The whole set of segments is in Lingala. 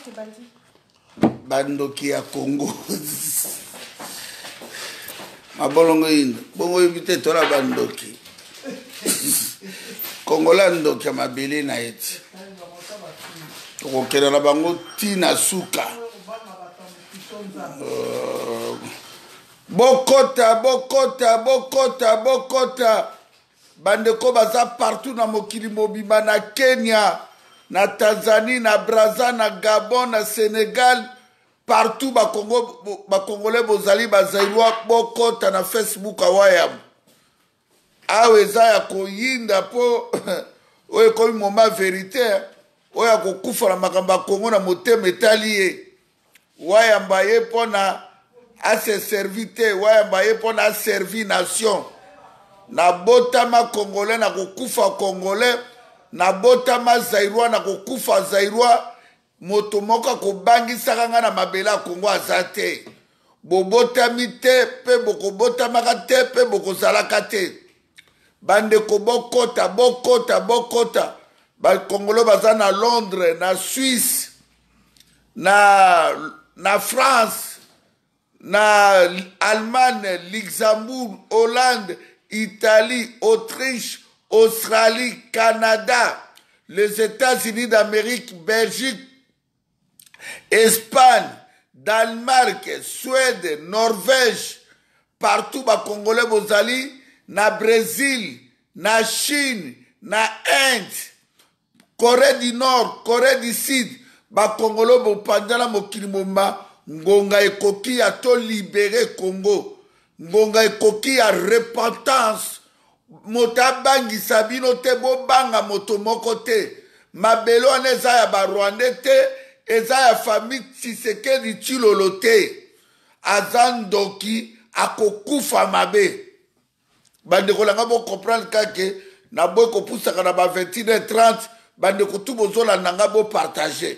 bandoki ya Congo mabolongo ino bongo evite tola bandoki Kongola ndoki ya mabele na eti tokokela na bango tina suka bokota bandeko baza partout na mokili mobimba na Kenya na Tanzanie na Brazza na Gabon na Sénégal partout bakongolais bozali bazairwa bokota na Facebook awayam awe eza ya koyinda po oyo ekomi moma vérité oyo akokufa na makambo ya Kongo na motema etali ye wayamba ye mpona ase servi te wayamba ye mpona aservi nation na botama congolais na kokufa congolais na botama zairwa na kokufa zairwa moto moko akobangisaka nga na mabele ya Kongo aza te bobotami te mpe bokobotamaka te mpe bokozalaka te bandeko bokota bakongolo baza na Londres na Suisse na France na Allemagne Luxembourg Hollande Italie Autriche Australie Canada les États-Unis d'Amérique Belgique Espagne Danemark Suède Norvège partout bakongolais bozali na Brésil na Chine na Inde Corée du Nord Corée du Sud bakongolo bopandala mokili moma ngonga ekoki ya to libérer Congo ngonga ekoki ya repentance moto abangisa bino te bobanga moto moko te mabele wana eza ya barwandais te eza ya famille Tshisekedi Tshilolo te aza ndoki akokufa mabe bandeko langa bocomprendre kake na boye kopusaka na ba 21h30 bandeko tu bozolanda nga bopartage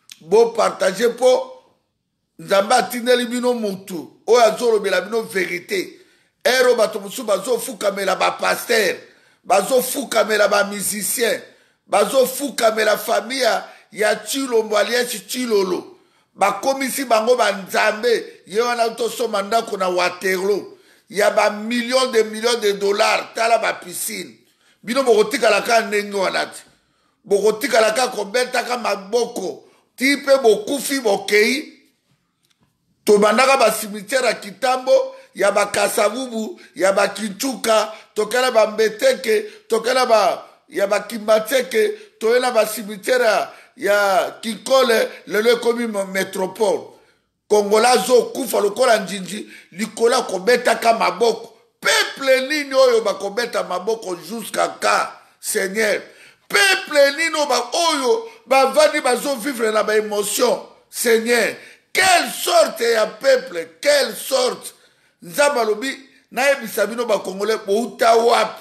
mpo nzambe atindeli bino mutu oyo azolobela bino vérité ero bato mosusu bazofukamela bapaster bazofukamela bamusicien bazofukamela famille ya Tshilombo aliasi Tshilolo bakomisi bango banzambe ye wana tosoma ndako na Waterloo ya millions de dollars tala piscine bino bokotikalaka ndenge wana te bokotikalaka kobetaka maboko ti mpe bokufi bokei tobandaka basimitiere ya Kitambo ya Kasavubu ya Kinchuka tokela Mbeteke tokela ya Kimbateke toyena basimitiere ya Kikole lelo ekomi métropole Kongola zo kufa lokola njinji likola kobetaka maboko peuple nini oyo bakobeta maboko jusqu'à quand Seigneur peuple nini oyo bavandi bazo vivre na ba émotion Seigneur quelle sorte ya peuple quelle sorte nzamba lobi nayebisa bino bakongolais bouta wapi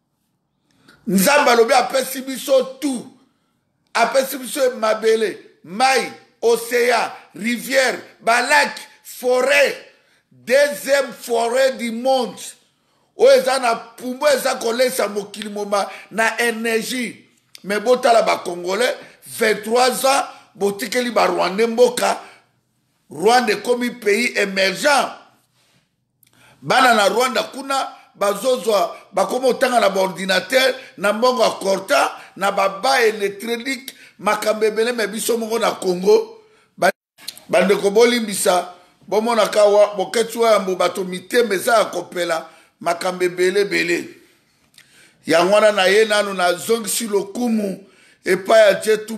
nzamba lobi apesi biso tout apesi biso mabele mai océan rivière balak forêt deuxième forêt du monde oyo eza na pumbo eza kolesa mokili moma na énergie mais botala bakongolais 23 ans botikeli barwandais mboka Rwanda ekomi pays émergent bana na Rwanda kuna bazozwa bakoma otanga na baordinateur na mbongo ya korta na baba électronique makambo ebele me biso mongo na Congo bandeko bolimbisa bomonaka boketi oyo yambo bato mitema eza ya kopela makambo ebele yango wana na ye nanu nazongisi lokumu epai ya Dieu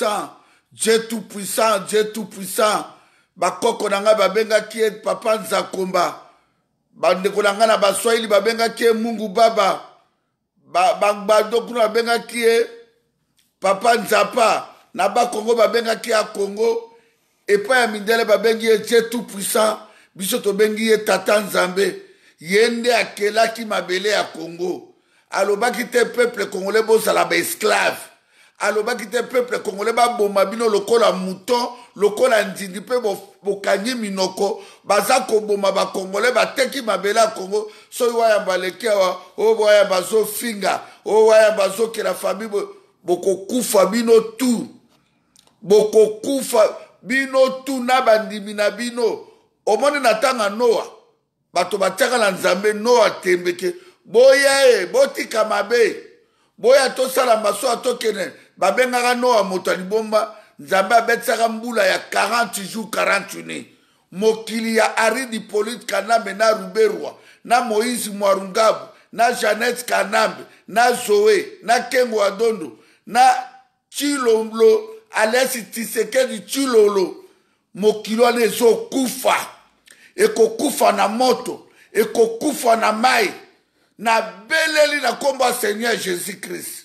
tout puissant bakoko na ngai babengaki ye papa Nzakomba bandeko na ngai na baswahili babengaki ye Mungu Baba badokuna babengaki ye papa Nzapa na bakongo babengaki ya Congo epai ya mindele babengi ye Dieu tout puissant biso tobengi ye Tata Nzambe ye nde akelaki mabele ya Congo alobaki te peuple congolais bozala baesclave alobaki te peuple congolais baboma bino lokola mouton lokola ndindi mpe bokangi minoko baza koboma bakongolais bateki mabele ya Congo soki wayamba leki awa oyo wayamba azofinga oyo wayamba azokela famille bokokufa bino tu bokokufa bino tuna bandimi na bino omoni na tanga Noa bato batiaka na nzambe Noa tembeke boya botika mabe boya tosala maso atokene babengaka Noa moto ya libomba nzambe abetisaka mbula ya 40 jours 40 nuits mokili ya Aridi Polite Kanambe na Ruberwa na Moïse Mwarungabu na Jeannette Kanambe na Zoé na Kengo Adondo na Chilomlo Alesi Tshisekedi Chilolo mokili wana ezokufa ekokufa na moto ekokufa na mai na beleli na kombo ya Seigneur Jésus Christ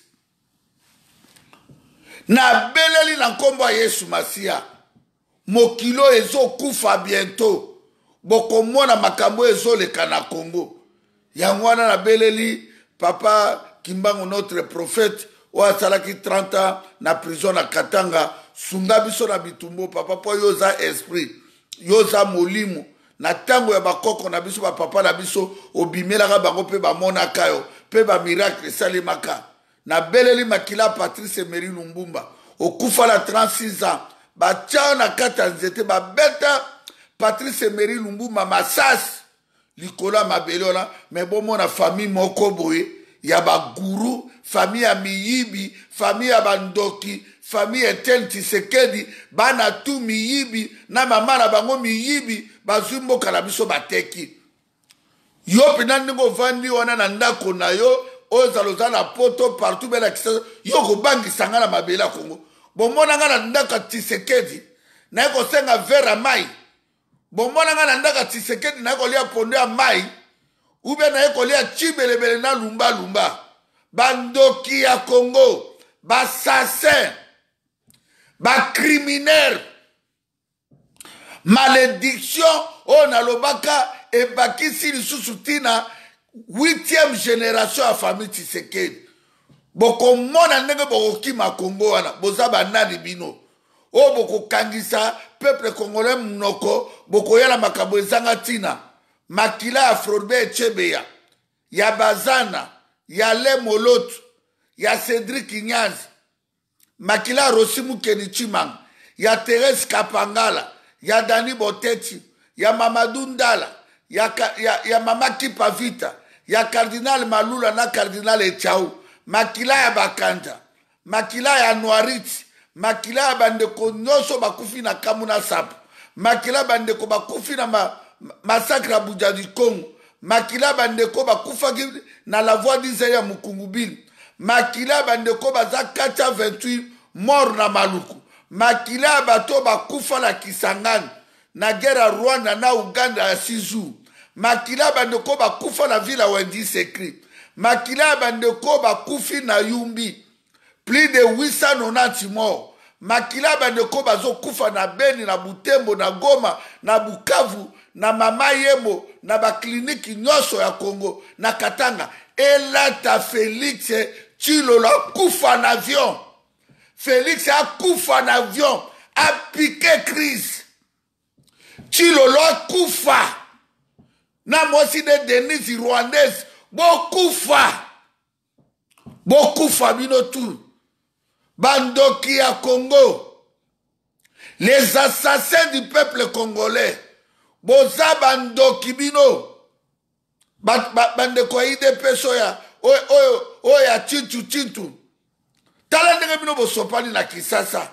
na beleli na kombo ya Yesu Masia mokilo ezokufa bientôt bokomona makambo ezoleka na Congo yango wana na beleli papa Kimbangu notre prophète o asalaki 30 ans na prison na Katanga sunga biso na bitumbo papa po yoza esprit yoza molimo na tango ya bakoko na biso papa na biso obimelaka bango pe bamonaka yo pe ba miracle salimaka na beleli makila Patrice Emery Lumbumba okufa la 36 ans batia na kata nzete babeta Patrice Emery Lumbumba masas likola mabelona mais bomona famille moko boye ya baguru famille ya miyibi famille ya bandoki famille Etienne Tshisekedi bana tu miyibi na mama na bango miyibi bazwi mboka na biso bateki yo pena ndenge vandi wana na ndako na yo ozaloza na poto partout bela kisasa yo kobangisa nga na mabele ya Kongo bomona nga na ndako ya Tshisekedi na kosenga vera mai bomona nga na ndako ya Tshisekedi na kolia pondo ya mai ube na kolia chibelebele na lumba lumba bandoki ya Congo bassassin bacriminaire malédiction on alobaka ebakisi lisusu tina 8e génération ya famille Tshisekedi bokomona ndenge bokokima Congo wana boza banani bino o bokokangisa peuple congolais mnoko bokoyala makambo ezanga tina makila ya Floribert Chebeya ya Bazana ya Le Moloto ya Cédric Nyanzi makila ya Rosimu Kenichimang ya Thérèse Kapangala ya Dani Boteti ya Mamadou Ndala ya Mama Kipavita ya Cardinal Malula na Cardinal Echau makila ya Bakanda makila ya Noiriti makila ya bandeko nyonso bakufi na Kamuna Sapo makila bandeko bakufi na massacre ya Buja du Congo makila bandeko bakufaki na la voie d'Israël ya Mukungubili makila bandeko baza 428 mort na Maluku makila bato bakufa na Kisangani na guerre ya Rwanda na Uganda ya 6 jours makila bandeko bakufa na ville ya Wendi Sekri makila bandeko bakufi na Yumbi plus de 890 morts makila bandeko bazokufa na Beni na Butembo na Goma na Bukavu na Mama Yemo na bakliniki nyonso ya Congo na Katanga elata Félix Tshilolo akufa na avion Félix akufa na avion a piqué crise Tshilolo akufa na mosi de Denise rwandaise bokufa bino tout bandoki ya Congo les assassins du peuple congolais boza bandoki bino bandeko ya IDPS oya Chintu tala ndenge bino bosopani na Kisasa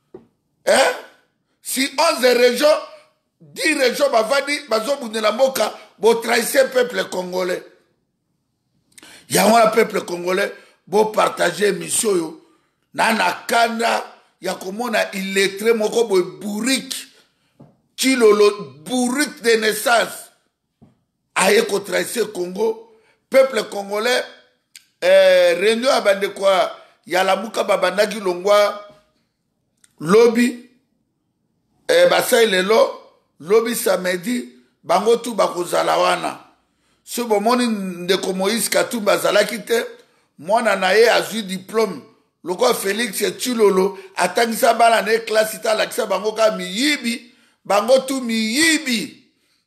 si 11 régions 10 régions bavandi bazobundela mboka botrahisse peuple congolais yango na peuple congolais bopartage émission yo na nakanda ya komona illettré moko boye bourrique Tshilolo bourrique de naissance aye kotrahisse Congo peuple congolais réunion ya bandeko ya lamuka babandaki longwa lobi basai lelo lobi samedi bango tu bakozala wana so bomoni ndeko Moïse Katumbi azalaki te mwana na ye azwi diplôme loko Félix Tshilolo atangisa bana na classe ita alakisa bango ka miyibi bango tu miyibi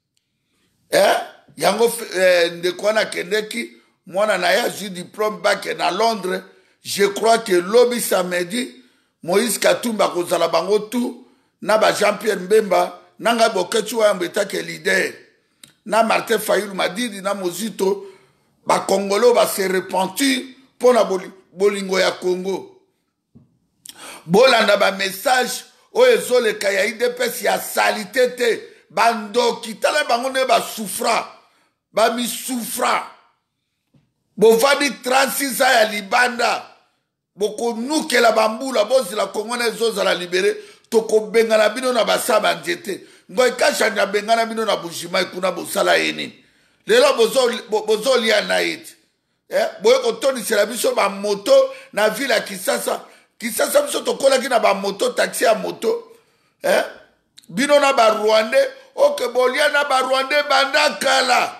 yango ndeko wana kendeki mwana na ye azwi diplôme bake na Londres. Je crois que lobi samedi Moïse Katumbi akozala bango tu na ba Jean-Pierre Mbemba nanga boketu wa mbetake leader na Martin Fayulu Madidi na Mozito ba Congolo ba se repentir pour na bolingo ya Congo bolanda ba message o ezole kaya IDPS ya salité te bandoki tala bango ne ba souffra ba mi souffra bovadi 36 ans ya libanda boko nukela bambula bozi la Congo na zoza la libéré toko bengana bino na basaba nzete ngoy kashanya bengana bino na bujima kuna bosala yeni lelo bozo lia naiti boye kotoni sela biso ba moto na ville ya Kisasa biso tokola ki na ba moto taxi ya moto bino na ba Rwandais oke bolia na ba Rwandais bandakala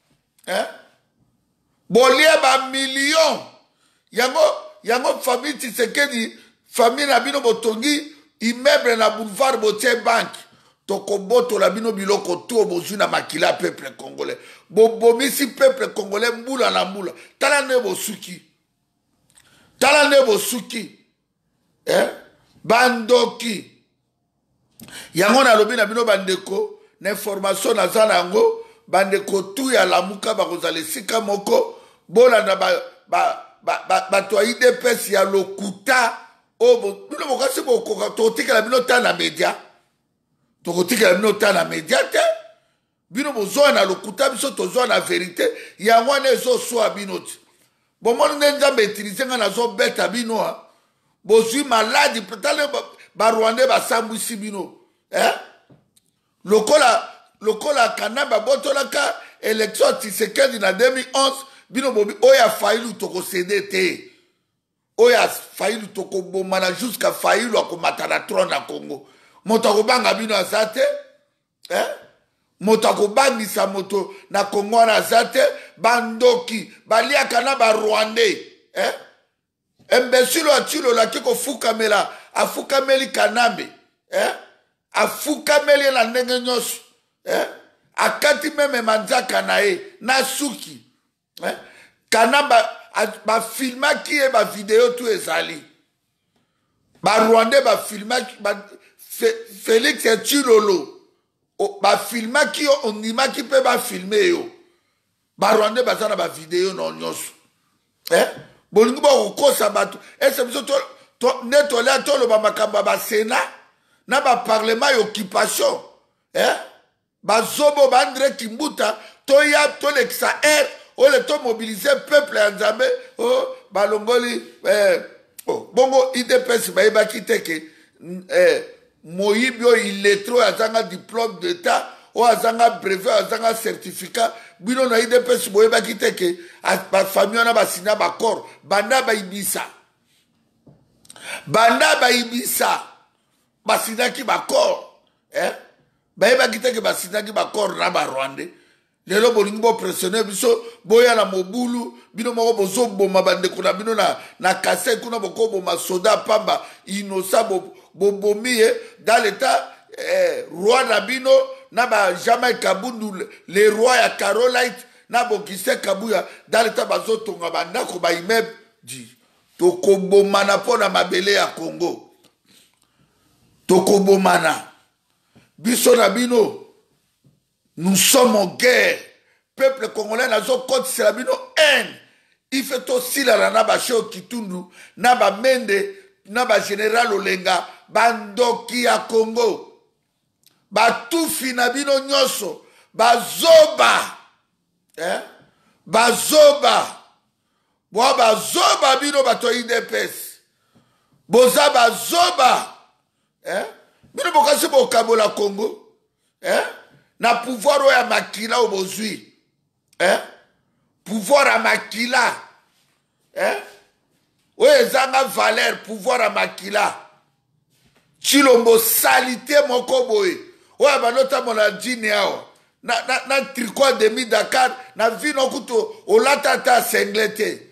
bolia ba million yango famille Tshisekedi famille na bino botongi immeuble na boulevard Botier Bank toko boto la bino biloko to bozwi na makila peuple congolais bomisi peuple congolais mbula na mbula tala ne bosuki bandoki yango na lobi na bino bandeko na information na za nango bandeko tu ya lamuka bakozala esika moko bolanda bato ya IDPS ya lokuta bino bokasi bokoka tokotikela bino ta na media te bino bozwa na lokuta biso tozwa na verité yango wana ezoswa bino ti bomoni nde nzambe etilize nga nazobeta bino bozwi maladi tale barwandais basambwisi bino lokola Kanamba botolaka élection Tshisekedi na 2011 bino bobi oya Fayulu tokosede te oya Fayulu tokobomana jusqu'à Fayulu akomata na trône na Congo moto akobanga bino aza te moto akobangisa moto na Congo wana aza te bandoki baliaka na barwandais imbécile atilolaki kofukamela afukameli Kanambe afukameli na ndenge nyonso akati meme manzaka na ye na suki Kanamba bafilmaki ye bavideo tu ezali barwandais bafilmaki Félix Tshilolo bafilmaki yo ondimaki mpe bafilme yo barwandais baza na bavideo na nyonso bolingi bakokosa bato ese biso nde tolia toloba makambo ya basena na baparlema ya occupation bazobo baandre kimbuta toya tolekisa ole tomobilize peuple ya nzambe balongoli bongo IDPS bayebaki teke moyibi oyo illettré oyo azanga diplôme d'état oyo azanga brevet azanga certificat bino na IDPS boyebaki teke bafamille wana basina baccord banda bayibisa basinaki baccord bayebaki teke basinaki baccord na barwandais lelo bolingi bopressione biso boya na mobulu bino moko bozoboma bandeko na bino na kase kuna bokoboma soda pamba inosa bobomi ye dans l'état roi na bino na ba Jamais Kabundu le roi ya Carolite na Bokise Kabuya dans l'état bazotonga bandako ba immeuble di tokobomana pona mabele ya Congo tokobomana biso na bino nous sommes en guerre peuple congolais nazo kotisela bino haine ife tosila na basho Kitundu na bamende na bagénéral Olenga bandoki ya Congo batufi na bino nyonso bazoba bazoba bino bato IDPS boza bazoba bino bokasi bokabola Congo na pouvoir oyo ya makila oyo bozwi pouvoir ya makila oyo ezanga valeur pouvoir ya makila Chilombo salité moko boye oyo balotambola jini awa na tricot demi Dakar na vino kuto olata ta sengle te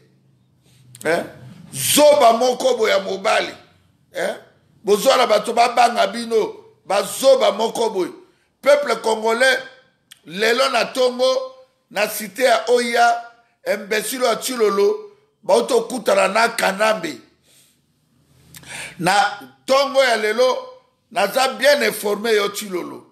zoba moko boye ya mobali bozwala bato babanga bino bazoba moko boye peuple congolais lelo na tongo na cité ya Oya imbécile ya Tshilolo bautokutana na Kanambe na tongo ya lelo naza bien informé yo Chilolo.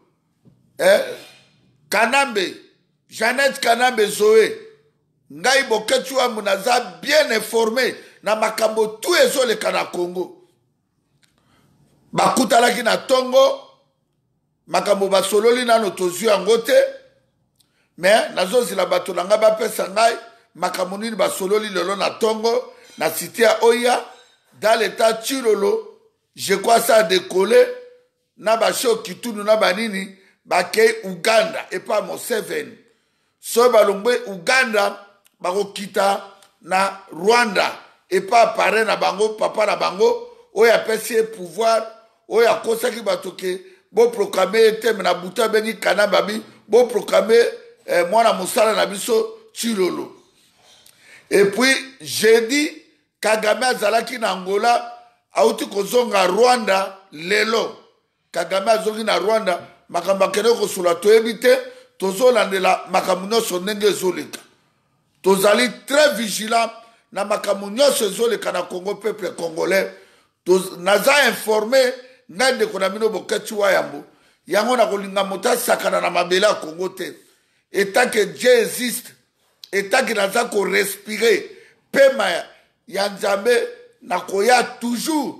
Kanambe, Jeannette Kanambe Zoé, ngai boketu amu naza bien informé na makambo tout ezoleka na Congo. Bakutalaki na tongo, makambo basololi nano tozwi yango te, mais nazozila bato na nga bapesa ngai makambo nini basololi lelo na tongo na cité ya Oya dans l'état Chilolo. Je crois ça a décollé na basho kitunu na banini bakei Uganda et pas Museveni. So balongwe Uganda bakokita na Rwanda et pas pare na bango papa na bango oya pesi pouvoir oya kosaki batoke bo proclamer teme na buta bengi kanababi bo proclamer mwana musala na biso Chilolo. Et puis jeudi Kagame azalaki na Angola auti kozonga Rwanda lelo. Kagame azongi na Rwanda makambo akende kosula toyebi te tozolandela makambo nyonso ndenge ezoleka. Tozali très vigilant na makambo nyonso ezoleka na Congo peuple congolais. Naza informé ngai ndeko na bino Boketi Wayambo yango na kolinga moto asakana na mabele ya Congo te. Etat que Dieu existe, etat que naza ko respirer pema ya Nzambe na koya toujours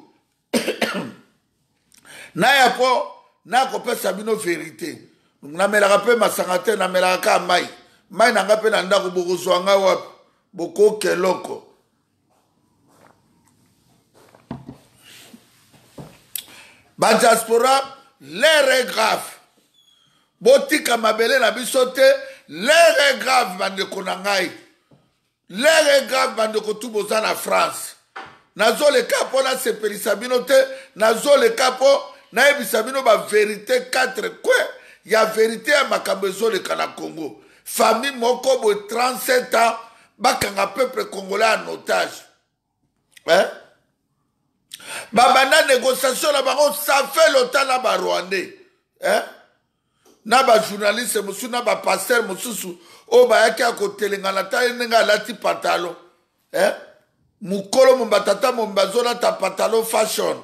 na yapo na kopesa bino vérité. Namelaka pe masanga te namelaka ka mai na nga pe na ndako bokozwa nga wapi bokoke loko. Ba diaspora l'air est grave. Botika mabele na biso te, l'air est grave bandeko na ngai. L'air est grave bandeko tu boza na France. Nazo le capo na sepelisa bino te, nazo le capo na ebisa bino ba vérité 4 quoi. Ya vérité ya makambo ezoleka na Congo. Famille moko bo 37 ans bakanga peuple congolais en otage. Babana négociation la bango ça fait longtemps na ba Rwandais. Na ba journaliste musu na ba pasteur mususu o ba yaki akotelenga na ta nenga lati pantalon. Mukolo mbatata mbazona ta pantalon fashion.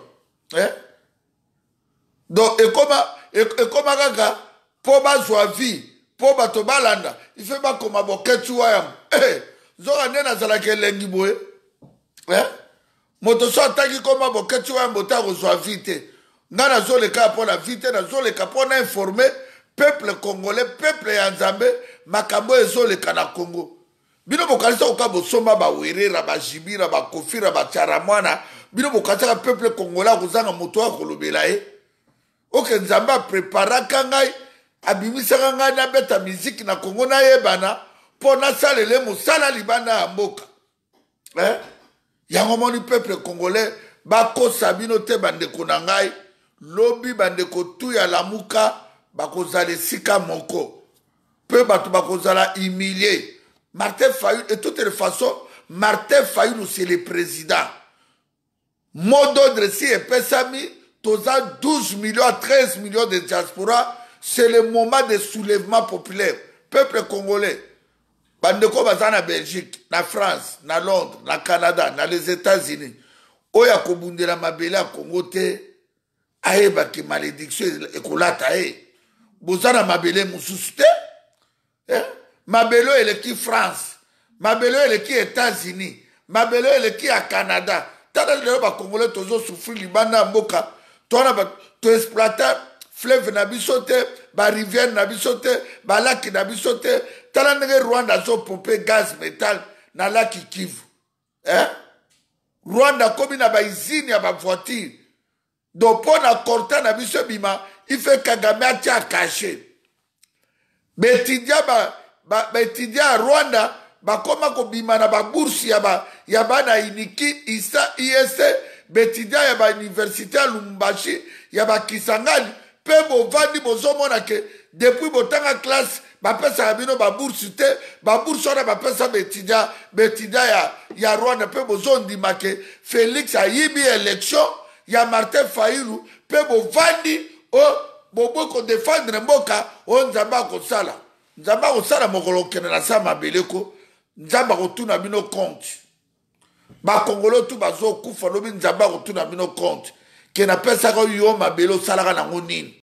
Donc et comment kaka po bazwa vie po bato balanda il fait ba koma Boketi Wayambo zoka nena zala ke lengi boye moto so ataki koma Boketi Wayambo ta kozwa vie te ngana zoleka po la vie te na zoleka po na informer peuple congolais peuple ya Nzambe makambo ezoleka na Congo. Bino bokalisa oka bosomba ba werera ba jibira ba kofira ba charamwana bino bokalisa peuple congolais kozanga moto akolobela oke Nzambe preparaka ngai abimisaka ngai na beta musique na Congo na yebana po na salele mosala libanda ya mboka. Yango moni peuple congolais bakosa bino te bandeko na ngai lobi bandeko tu ya lamuka bakozala sika moko pe bato bakozala humilié. Martin Fayulu, et de toutes les façons, Martin Fayulu, c'est le président. Mot d'ordre si et Pesami, toza 12 millions à 13 millions de diaspora, c'est le moment de soulèvement populaire. Peuple congolais, bandeko baza na Belgique, na France, na Londres, na Canada, na les États-Unis, oya kobundela mabele ya Congo te, ayeba ki malédiction ekolata boza na mabele mususu te, mabelo eleki France, mabelo eleki États-Unis, mabelo eleki à Canada. Tala lelo ba Congolais tozo souffrir libanda mboka, tona ba to exploiter fleuve na biso te, ba rivière na biso te, ba lac na biso te. Tala ndenge Rwanda zo pomper gaz métal na lac Kivu. Rwanda komi na ba usine ya ba voiture. Donc pour na korta na biso bima, il fait Kagame atia caché. Betidia étudiant à Rwanda bakoma kobima na babourse ya bana iniki isa IST betudia ya ba université ya Lumumbashi ya bakisangani pe bovandi bozomona ke depuis botanga classe bapesa bino babourse te babourse wana bapesa betudia ya Rwanda pe bozondima ke Félix ayibi élection ya Martin Fayulu pe bovandi boboko défendre mboka Nzambe akosala Nzamba kosala mokolo kene na sa mabeleko Nzamba kotuna bino compte ba Kongolo tu bazo kufa lobi Nzamba kotuna bino compte ke napesaka yo mabele osalaka nango nini